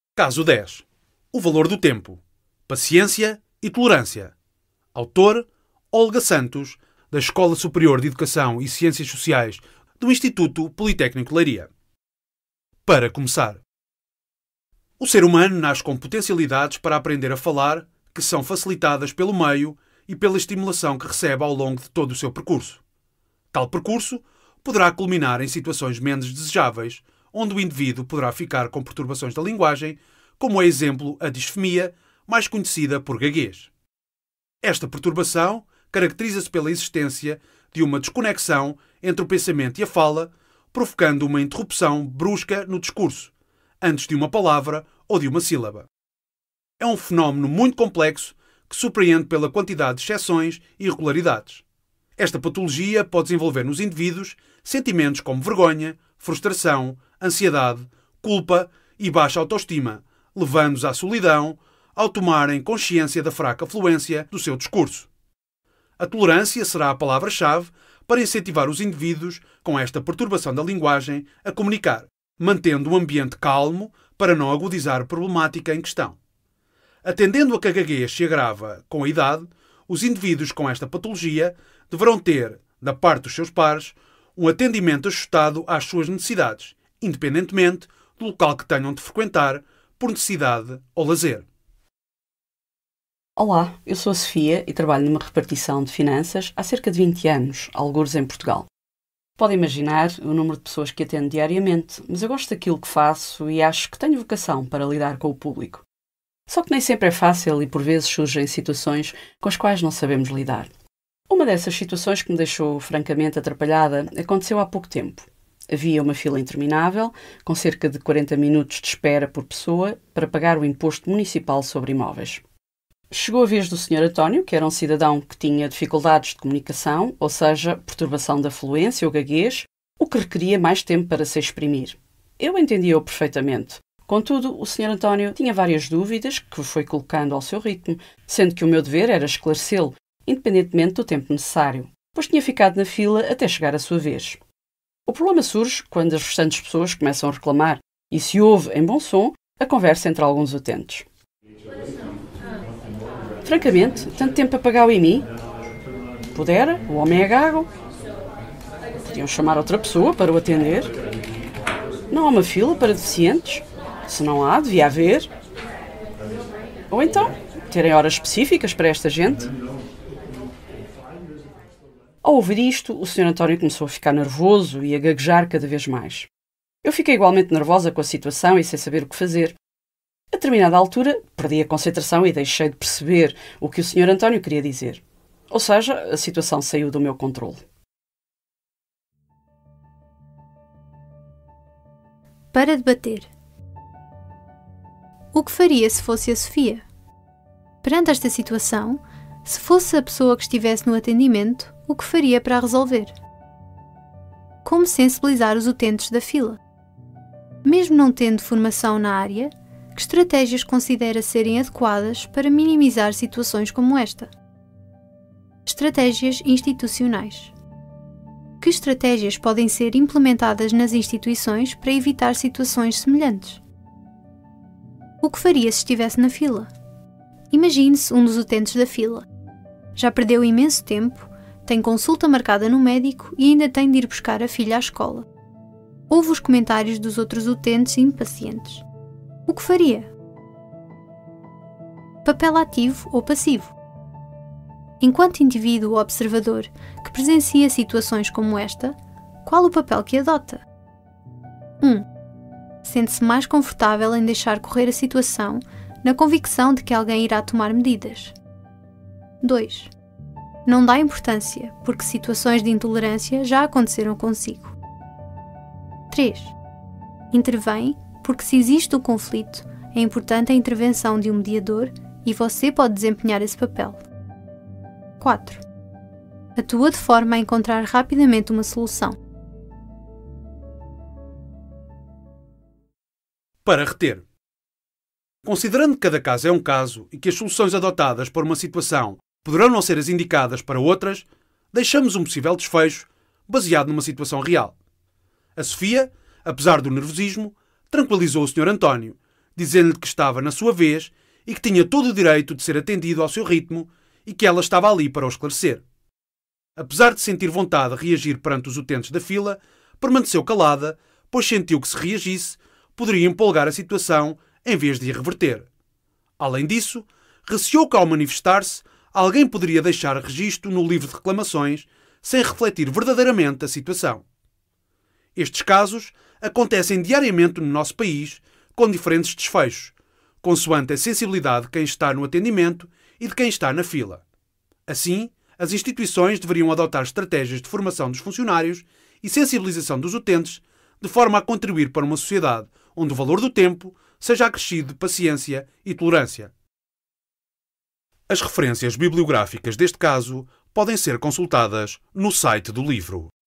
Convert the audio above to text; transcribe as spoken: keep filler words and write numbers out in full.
Caso dez. O valor do tempo. Paciência e tolerância. Autor Olga Santos, da Escola Superior de Educação e Ciências Sociais do Instituto Politécnico de Leiria. Para começar. O ser humano nasce com potencialidades para aprender a falar que são facilitadas pelo meio e pela estimulação que recebe ao longo de todo o seu percurso. Tal percurso poderá culminar em situações menos desejáveis, onde o indivíduo poderá ficar com perturbações da linguagem, como é exemplo a disfemia, mais conhecida por gaguez. Esta perturbação caracteriza-se pela existência de uma desconexão entre o pensamento e a fala, provocando uma interrupção brusca no discurso, antes de uma palavra ou de uma sílaba. É um fenómeno muito complexo que surpreende pela quantidade de exceções e irregularidades. Esta patologia pode desenvolver nos indivíduos sentimentos como vergonha, frustração, ansiedade, culpa e baixa autoestima, levando-os à solidão ao tomarem consciência da fraca fluência do seu discurso. A tolerância será a palavra-chave para incentivar os indivíduos com esta perturbação da linguagem a comunicar, mantendo um ambiente calmo para não agudizar a problemática em questão. Atendendo a que a gaguez se agrava com a idade, os indivíduos com esta patologia deverão ter, da parte dos seus pares, um atendimento ajustado às suas necessidades, independentemente do local que tenham de frequentar, por necessidade ou lazer. Olá, eu sou a Sofia e trabalho numa repartição de finanças há cerca de vinte anos, algures em Portugal. Pode imaginar o número de pessoas que atendo diariamente, mas eu gosto daquilo que faço e acho que tenho vocação para lidar com o público. Só que nem sempre é fácil e por vezes surgem situações com as quais não sabemos lidar. Uma dessas situações que me deixou francamente atrapalhada aconteceu há pouco tempo. Havia uma fila interminável, com cerca de quarenta minutos de espera por pessoa, para pagar o imposto municipal sobre imóveis. Chegou a vez do senhor António, que era um cidadão que tinha dificuldades de comunicação, ou seja, perturbação da fluência ou gaguez, o que requeria mais tempo para se exprimir. Eu entendia-o perfeitamente. Contudo, o senhor António tinha várias dúvidas que foi colocando ao seu ritmo, sendo que o meu dever era esclarecê-lo, independentemente do tempo necessário, pois tinha ficado na fila até chegar a sua vez. O problema surge quando as restantes pessoas começam a reclamar e se ouve, em bom som, a conversa entre alguns utentes. Francamente, tanto tempo apagado em mim? Pudera, o homem é gago. Podiam chamar outra pessoa para o atender. Não há uma fila para deficientes? Se não há, devia haver. Ou então, terem horas específicas para esta gente? Ao ouvir isto, o senhor António começou a ficar nervoso e a gaguejar cada vez mais. Eu fiquei igualmente nervosa com a situação e sem saber o que fazer. A determinada altura, perdi a concentração e deixei de perceber o que o senhor António queria dizer. Ou seja, a situação saiu do meu controle. Para debater. O que faria se fosse a Sofia? Perante esta situação, se fosse a pessoa que estivesse no atendimento, o que faria para a resolver? Como sensibilizar os utentes da fila? Mesmo não tendo formação na área, que estratégias considera serem adequadas para minimizar situações como esta? Estratégias institucionais. Que estratégias podem ser implementadas nas instituições para evitar situações semelhantes? O que faria se estivesse na fila? Imagine-se um dos utentes da fila. Já perdeu imenso tempo, tem consulta marcada no médico e ainda tem de ir buscar a filha à escola. Ouve os comentários dos outros utentes impacientes. O que faria? Papel ativo ou passivo? Enquanto indivíduo observador que presencia situações como esta, qual o papel que adota? um. Sente-se mais confortável em deixar correr a situação na convicção de que alguém irá tomar medidas. dois. Não dá importância porque situações de intolerância já aconteceram consigo. três. Intervém porque se existe o conflito, é importante a intervenção de um mediador e você pode desempenhar esse papel. quatro. Atua de forma a encontrar rapidamente uma solução. Para reter. Considerando que cada caso é um caso e que as soluções adotadas para uma situação poderão não ser as indicadas para outras, deixamos um possível desfecho baseado numa situação real. A Sofia, apesar do nervosismo, tranquilizou o senhor António, dizendo-lhe que estava na sua vez e que tinha todo o direito de ser atendido ao seu ritmo e que ela estava ali para o esclarecer. Apesar de sentir vontade de reagir perante os utentes da fila, permaneceu calada, pois sentiu que se reagisse, poderia empolgar a situação em vez de a reverter. Além disso, receou que ao manifestar-se, alguém poderia deixar registro no livro de reclamações sem refletir verdadeiramente a situação. Estes casos acontecem diariamente no nosso país, com diferentes desfechos, consoante a sensibilidade de quem está no atendimento e de quem está na fila. Assim, as instituições deveriam adotar estratégias de formação dos funcionários e sensibilização dos utentes, de forma a contribuir para uma sociedade onde o valor do tempo seja acrescido de paciência e tolerância. As referências bibliográficas deste caso podem ser consultadas no site do livro.